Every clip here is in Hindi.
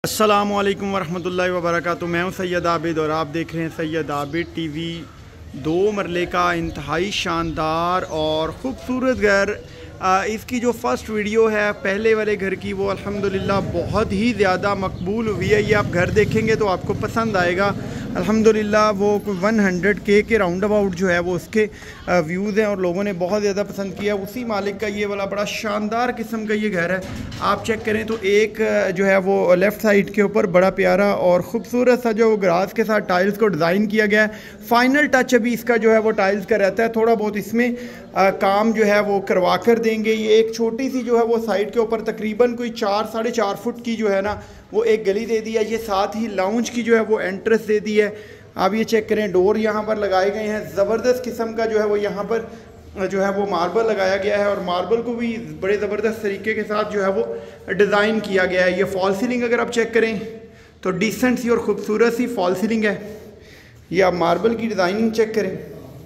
अस्सलामुअलैकुम वरहमतुल्लाहि वबरकातुहू। मैं हूं सैयद आबिद और आप देख रहे हैं सैयद आबिद टीवी। 2 मरले का इंतहाई शानदार और ख़ूबसूरत घर। इसकी जो फ़र्स्ट वीडियो है पहले वाले घर की, वो अल्हम्दुलिल्लाह बहुत ही ज़्यादा मकबूल हुई है। ये आप घर देखेंगे तो आपको पसंद आएगा अल्हम्दुलिल्लाह। वो 100K के राउंड अबाउट जो है वो उसके व्यूज़ हैं और लोगों ने बहुत ज़्यादा पसंद किया। उसी मालिक का ये वाला बड़ा शानदार किस्म का ये घर है। आप चेक करें तो एक जो है वो लेफ़्ट साइड के ऊपर बड़ा प्यारा और ख़ूबसूरत सा जो ग्रास के साथ टाइल्स को डिज़ाइन किया गया है। फ़ाइनल टच अभी इसका जो है वो टाइल्स का रहता है। थोड़ा बहुत इसमें काम जो है वो करवा कर देंगे। ये एक छोटी सी जो है वो साइड के ऊपर तकरीबन कोई 4-4.5 फुट की जो है ना वो एक गली दे दी है। ये साथ ही लाउंज की जो है वो एंट्रेंस दे दी है। आप ये चेक करें, डोर यहाँ पर लगाए गए हैं। ज़बरदस्त किस्म का जो है वो यहाँ पर जो है वो मार्बल लगाया गया है और मार्बल को भी बड़े ज़बरदस्त तरीके के साथ जो है वो डिज़ाइन किया गया है। ये फॉल सीलिंग अगर आप चेक करें तो डिसेंट सी और ख़ूबसूरत सी फॉल सीलिंग है। ये आप मार्बल की डिज़ाइनिंग चेक करें,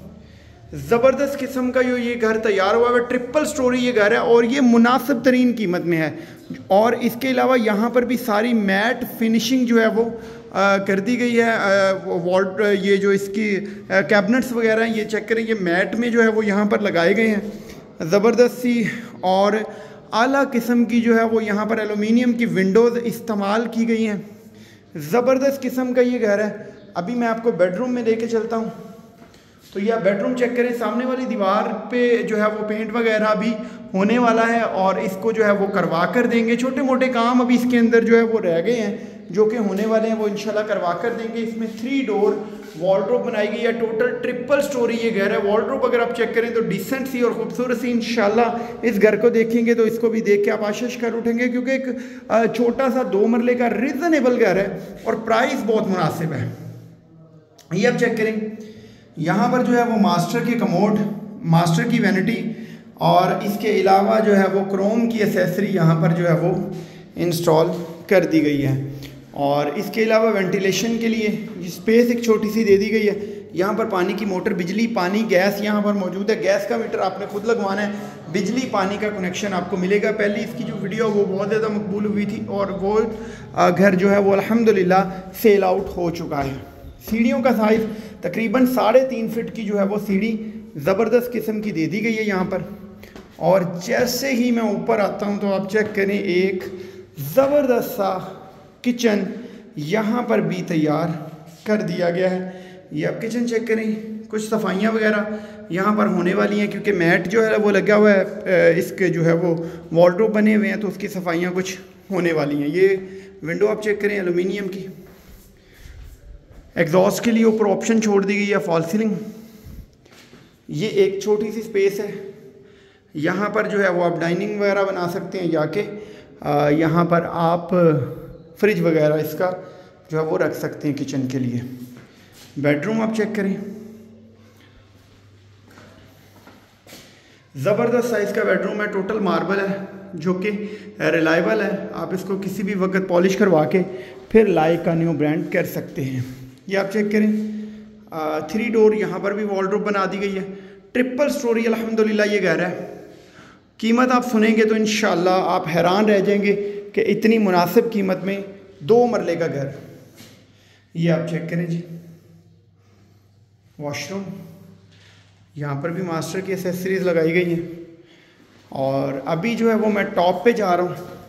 ज़बरदस्त किस्म का जो ये घर तैयार हुआ है। ट्रिपल स्टोरी ये घर है और ये मुनासिब तरीन कीमत में है। और इसके अलावा यहाँ पर भी सारी मैट फिनिशिंग जो है वो कर दी गई है। वॉल ये जो इसकी कैबिनेट्स वगैरह हैं, ये चेक करें, ये मैट में जो है वो यहाँ पर लगाए गए हैं ज़बरदस्त सी। और आला किस्म की जो है वो यहाँ पर एलुमिनियम की विंडोज़ इस्तेमाल की गई हैं। ज़बरदस्त किस्म का ये घर है। अभी मैं आपको बेडरूम में लेके चलता हूँ। तो ये आप बेडरूम चेक करें, सामने वाली दीवार पे जो है वो पेंट वगैरह भी होने वाला है और इसको जो है वो करवा कर देंगे। छोटे मोटे काम अभी इसके अंदर जो है वो रह गए हैं जो कि होने वाले हैं, वो इंशाल्लाह करवा कर देंगे। इसमें 3 डोर वॉलड्रॉप बनाई गई है। टोटल ट्रिपल स्टोरी ये घर है। वॉलड्रॉप अगर आप चेक करें तो डिसेंट सी और खूबसूरत सी। इंशाल्लाह इस घर को देखेंगे तो इसको भी देख के आप आशीष कर उठेंगे, क्योंकि एक छोटा सा 2 मरले का रिजनेबल घर है और प्राइस बहुत मुनासिब है। ये आप चेक करें, यहाँ पर जो है वो मास्टर की कमोड, मास्टर की वैनिटी और इसके अलावा जो है वो क्रोम की एसेसरी यहाँ पर जो है वो इंस्टॉल कर दी गई है। और इसके अलावा वेंटिलेशन के लिए स्पेस एक छोटी सी दे दी गई है। यहाँ पर पानी की मोटर, बिजली, पानी, गैस यहाँ पर मौजूद है। गैस का मीटर आपने खुद लगवाना है। बिजली पानी का कनेक्शन आपको मिलेगा। पहले इसकी जो वीडियो वो बहुत ज़्यादा मकबूल हुई थी और वो घर जो है वो अल्हम्दुलिल्लाह सेल आउट हो चुका है। सीढ़ियों का साइज़ तकरीबन 3.5 फीट की जो है वो सीढ़ी ज़बरदस्त किस्म की दे दी गई है यहाँ पर। और जैसे ही मैं ऊपर आता हूँ तो आप चेक करें, एक ज़बरदस्त सा किचन यहाँ पर भी तैयार कर दिया गया है। ये आप किचन चेक करें, कुछ सफाइयाँ वगैरह यहाँ पर होने वाली हैं क्योंकि मैट जो है वो लगा हुआ है। इसके जो है वो वॉलड्रॉप बने हुए हैं तो उसकी सफाइयाँ कुछ होने वाली हैं। ये विंडो आप चेक करें एलुमिनियम की। एग्जॉस्ट के लिए ऊपर ऑप्शन छोड़ दी गई है फॉल सीलिंग। ये एक छोटी सी स्पेस है। यहाँ पर जो है वो आप डाइनिंग वगैरह बना सकते हैं, जाके यहाँ पर आप फ्रिज वगैरह इसका जो है वो रख सकते हैं किचन के लिए। बेडरूम आप चेक करें, ज़बरदस्त साइज़ का बेडरूम है। टोटल मार्बल है जो कि रिलायबल है। आप इसको किसी भी वक्त पॉलिश करवा के फिर लाइक का न्यू ब्रांड कर सकते हैं। ये आप चेक करें, 3 डोर यहाँ पर भी वॉलड्रॉप बना दी गई है। ट्रिपल स्टोरी अल्हम्दुलिल्लाह ये घर है। कीमत आप सुनेंगे तो इंशाल्लाह आप हैरान रह जाएंगे कि इतनी मुनासिब कीमत में 2 मरले का घर। ये आप चेक करें जी, वॉशरूम, यहाँ पर भी मास्टर की एसेसरीज लगाई गई हैं। और अभी जो है वो मैं टॉप पे जा रहा हूँ,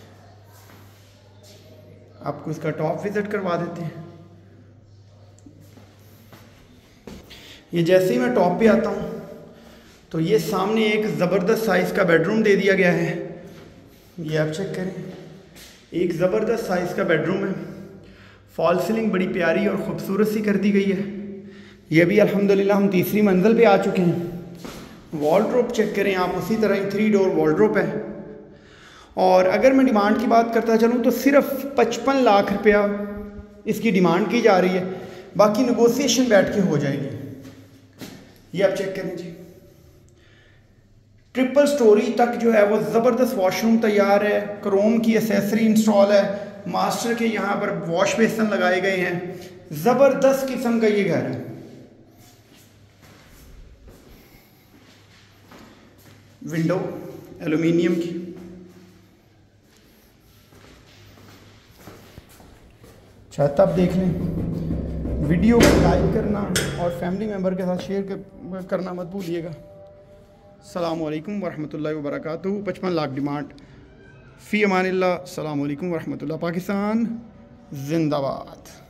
आपको इसका टॉप विज़िट करवा देते हैं। ये जैसे ही मैं टॉप पे आता हूँ तो ये सामने एक ज़बरदस्त साइज़ का बेडरूम दे दिया गया है। ये आप चेक करें, एक ज़बरदस्त साइज़ का बेडरूम है। फॉल सीलिंग बड़ी प्यारी और ख़ूबसूरत सी कर दी गई है। ये भी अल्हम्दुलिल्लाह हम 3री मंजिल पे आ चुके हैं। वॉलड्रॉप चेक करें आप, उसी तरह ही 3 डोर वॉलड्रॉप है। और अगर मैं डिमांड की बात करता चलूँ तो सिर्फ 55 लाख रुपया इसकी डिमांड की जा रही है, बाकी नेगोशिएशन बैठ के हो जाएगी। ये आप चेक करें जी, ट्रिपल स्टोरी तक जो है वो ज़बरदस्त वॉशरूम तैयार है। क्रोम की एसेसरी इंस्टॉल है। मास्टर के यहाँ पर वॉश बेसन लगाए गए हैं। ज़बरदस्त किस्म का ये घर है। विंडो एलुमिनियम की, छत आप देख लें। वीडियो को लाइक करना और फैमिली मेम्बर के साथ शेयर करना मत भूलिएगा। अस्सलामु अलैकुम वरहमतुल्लाहि वबरकातुहू। 55 लाख डिमांड। फ़ी अमानिल्लाह। अस्सलामु अलैकुम वरहमतुल्लाह। पाकिस्तान जिंदाबाद।